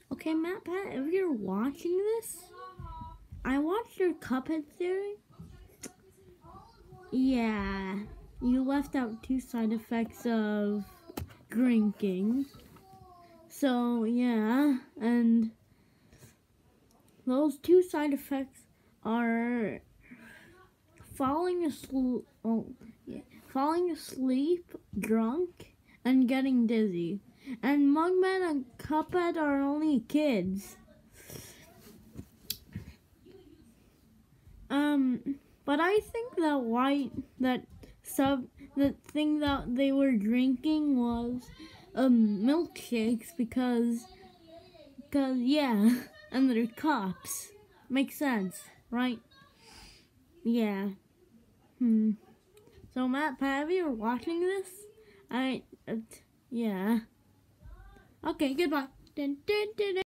Okay, Matt Pat, if you're watching this, I watched your Cuphead theory. Yeah, you left out 2 side effects of drinking. So, yeah, and those 2 side effects are falling asleep drunk and getting dizzy. And Mugman and Cuphead are only kids. But I think the thing that they were drinking was milkshakes because yeah, and they're cops. Makes sense, right? Yeah. So Matt, Pat, if you're watching this, yeah. Okay, goodbye.